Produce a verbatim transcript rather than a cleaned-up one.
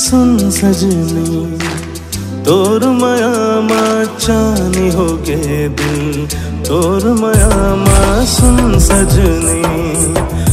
सुन सजनी तोर मायामा चानी हो गे दिल तोर मायामा सुन सजनी।